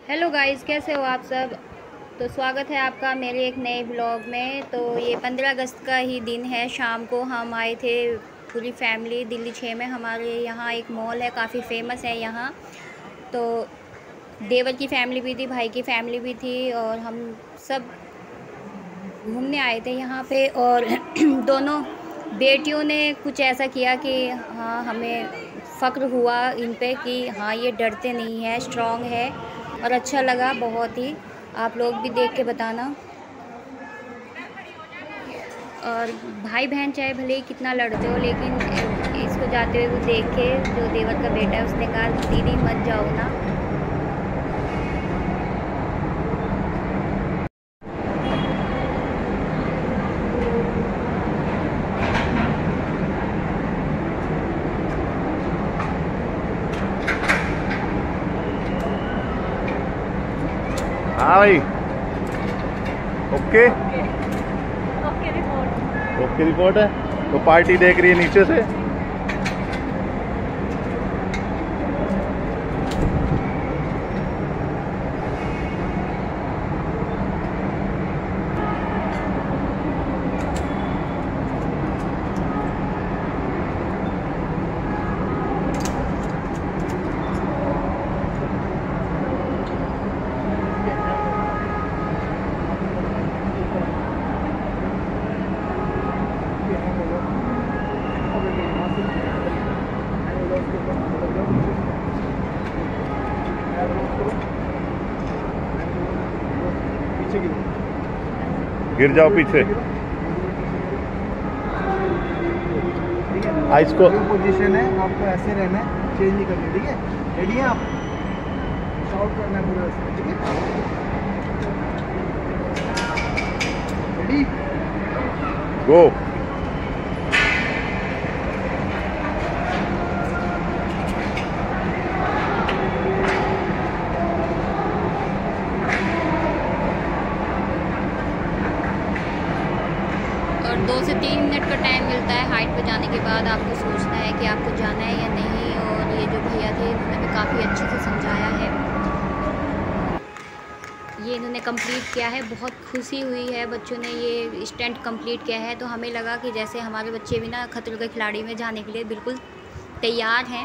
Hello guys, कैसे हो आप सब। तो स्वागत है आपका मेरे एक नए ब्लॉग में। तो ये 15 अगस्त का ही दिन है। शाम को हम आए थे पूरी फैमिली दिल्ली 6 में। हमारे यहाँ एक मॉल है, काफ़ी फेमस है यहाँ। तो देवर की फैमिली भी थी, भाई की फैमिली भी थी, और हम सब घूमने आए थे यहाँ पे। और दोनों बेटियों ने कुछ ऐसा किया कि हाँ, हमें फ़क्र हुआ इन पे कि हाँ, ये डरते नहीं है, स्ट्रॉन्ग है, और अच्छा लगा बहुत ही। आप लोग भी देख के बताना। और भाई बहन चाहे भले ही कितना लड़ते हो, लेकिन इसको जाते हुए देख के जो देवर का बेटा है उसने कहा दीदी मत जाओ ना। हाँ भाई, ओके रिपोर्ट। ओके रिपोर्ट है। तो पार्टी देख रही है नीचे से। गिर जाओ पीछे। आइस को पोजीशन है, आपको ऐसे रहना है, चेंज नहीं करनी। ठीक है, रेडी है आप? शॉट करना है पूरे उसमें। ठीक है, रेडी गो। और 2 से 3 मिनट का टाइम मिलता है हाइट पर जाने के बाद। आपको सोचना है कि आपको जाना है या नहीं। और ये जो भैया थे इन्होंने भी काफ़ी अच्छे से समझाया है। ये इन्होंने कंप्लीट किया है, बहुत खुशी हुई है बच्चों ने ये स्टंट कंप्लीट किया है। तो हमें लगा कि जैसे हमारे बच्चे भी ना खतरों के खिलाड़ी में जाने के लिए बिल्कुल तैयार हैं।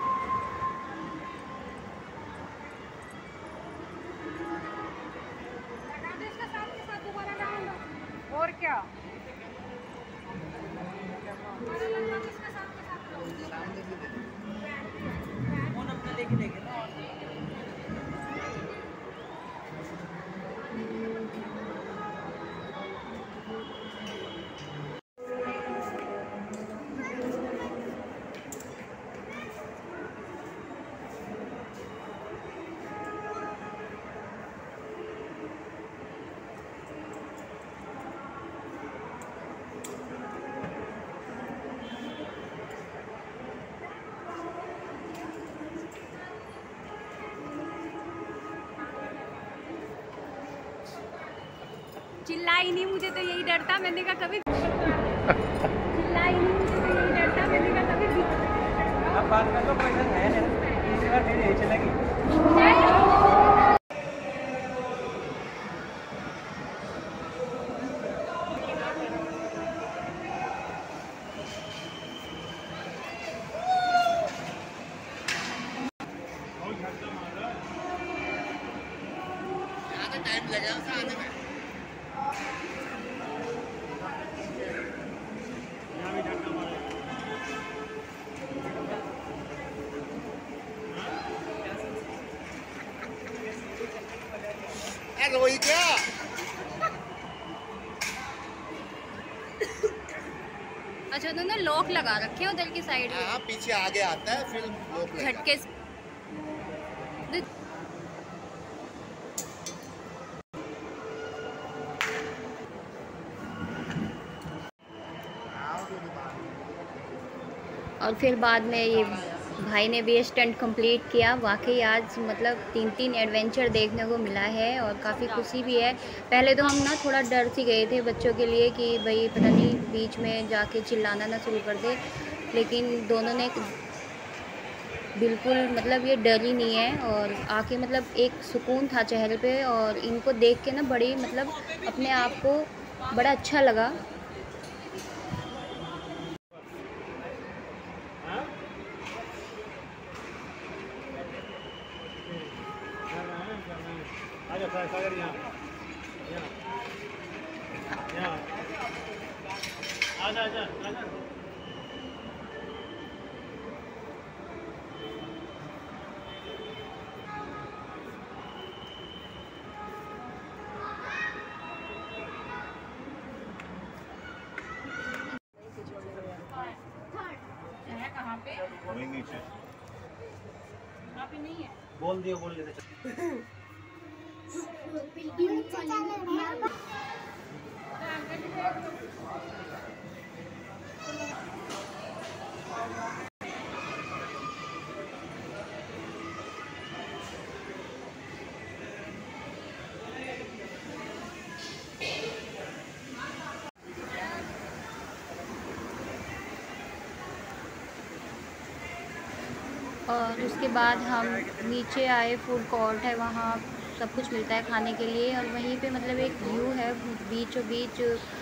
और क्या चिल्लाई नहीं, मुझे तो यही डर था। मैंने कहा कभी चिल्लाई नहीं, मुझे तो यही डर था। मैंने कहा कभी अब बात कर लो, पैसा है ना, इसी बार फिर यही चलेगी। टाइम लगेगा आने में। रोई क्या? अच्छा, उन्होंने लॉक लगा रखे हैं उधर की साइड में। हाँ, पीछे आगे आता है फिर लोग झटके और फिर बाद में ये भाई ने भी स्टंट कंप्लीट किया। वाकई आज मतलब 3 एडवेंचर देखने को मिला है और काफ़ी खुशी भी है। पहले तो हम ना थोड़ा डर सी गए थे बच्चों के लिए कि भाई पता नहीं बीच में जाके चिल्लाना ना शुरू कर दे, लेकिन दोनों ने बिल्कुल मतलब ये डर ही नहीं है, और आके मतलब एक सुकून था चेहरे पे, और इनको देख के ना बड़ी मतलब अपने आप को बड़ा अच्छा लगा। वहीं नीचे बोल दियो, बोल लेते और उसके बाद हम नीचे आए, फूड कोर्ट है वहाँ सब कुछ मिलता है खाने के लिए, और वहीं पे मतलब एक व्यू है बीचों बीच,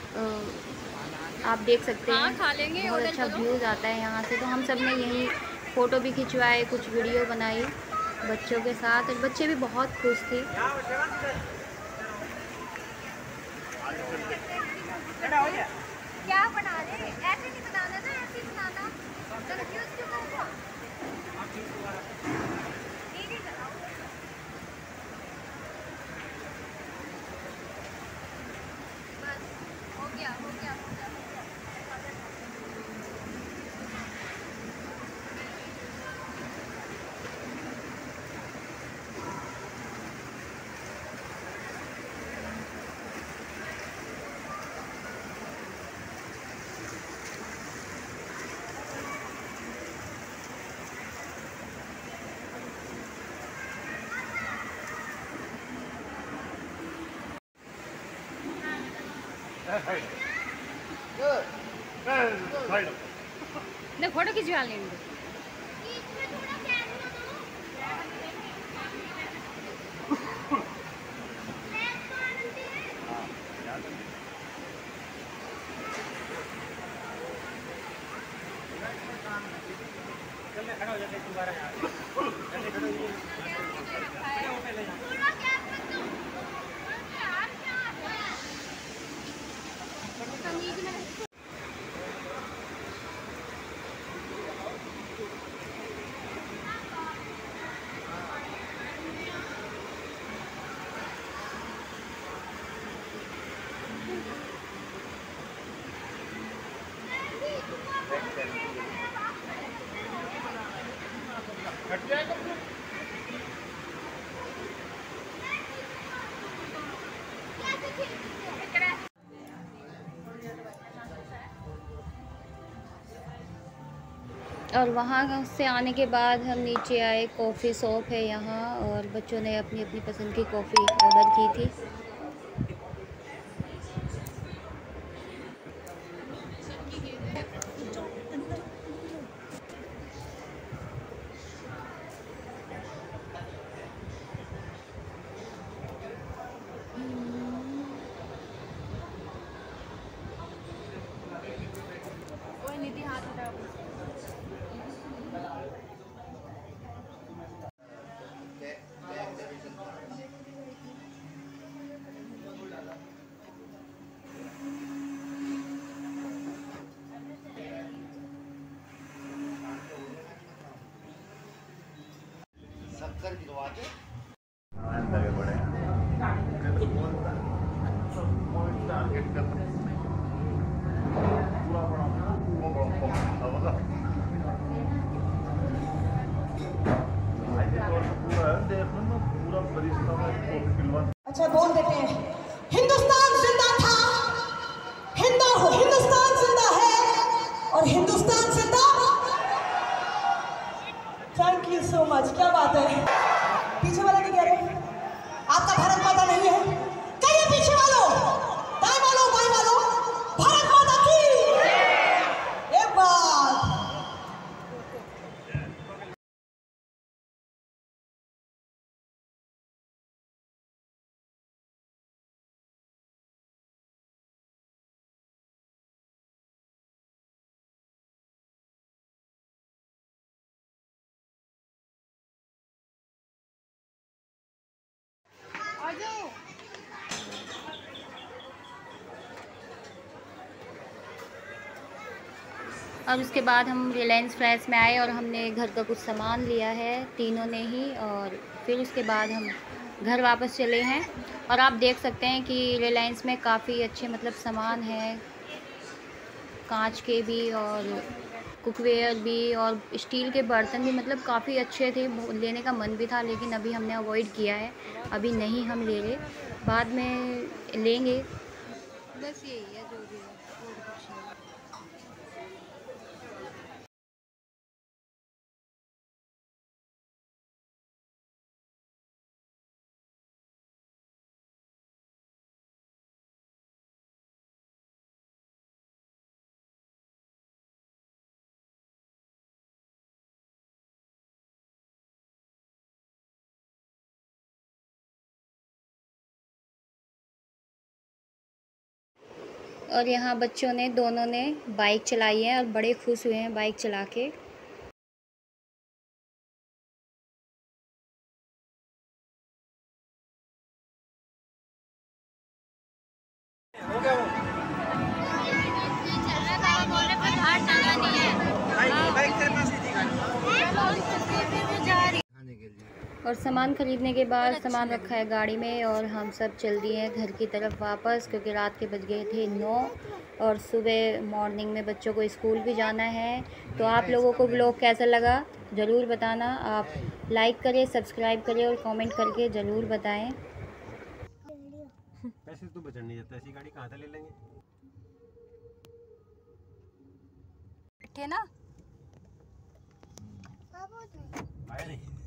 आप देख सकते हैं। खा लेंगे, बहुत अच्छा व्यूज़ आता है यहाँ से। तो हम सब ने यहीं फ़ोटो भी खिंचवाए, कुछ वीडियो बनाई बच्चों के साथ, और बच्चे भी बहुत खुश थे। क्या बना रहे? ऐसे नहीं बनाना ना, ऐसे ही बनाना। कंफ्यूज क्यों होगा? ठीक है बनाओ। बस हो गया, हो गया, हो गया, हो गया। नहीं, फोटो खिंचवा लेंगे। और वहाँ से आने के बाद हम नीचे आए, कॉफ़ी शॉप है यहाँ, और बच्चों ने अपनी अपनी पसंद की कॉफ़ी ऑर्डर की थी। निधि हाथ उठाओ। शक्कर गिरवा के लगे पड़े हैं। टारगेट कर पूरा बड़ा पूरा देख लो ना, पूरा बरिस्ता में। अच्छा बोल देते हैं, हिंदुस्तान जिंदा था, हिंदुस्तान जिंदा है, और हिंदुस्तान जिंदा। थैंक यू सो मच, क्या बात है। पीछे वाला क्या कह रहे हैं? आपका भारत माता नहीं है? कहिए पीछे वालों, दाएं वालों, बाएं वालों, भारत माता की एक बात। आ जाओ। और उसके बाद हम रिलायंस फ्रेंड्स में आए और हमने घर का कुछ सामान लिया है तीनों ने ही, और फिर उसके बाद हम घर वापस चले हैं। और आप देख सकते हैं कि रिलायंस में काफ़ी अच्छे मतलब सामान हैं, कांच के भी और कुकवेयर भी और स्टील के बर्तन भी, मतलब काफ़ी अच्छे थे। लेने का मन भी था लेकिन अभी हमने अवॉइड किया है, अभी नहीं हम ले रहे, बाद में लेंगे। बस यही है जो भी है, और कुछ नहीं। और यहाँ बच्चों ने दोनों ने बाइक चलाई है और बड़े खुश हुए हैं बाइक चला के। और सामान ख़रीदने के बाद सामान रखा है गाड़ी में और हम सब चल दिए हैं घर की तरफ वापस, क्योंकि रात के बज गए थे 9 और सुबह मॉर्निंग में बच्चों को स्कूल भी जाना है। तो आप लोगों को व्लॉग कैसा लगा ज़रूर बताना। आप लाइक करें, सब्सक्राइब करें और कमेंट करके ज़रूर बताएं। पैसे तो बचने नहीं जाता, ऐसी गाड़ी कहाँ से ले लेंगे? ठीक है ना? आया नहीं।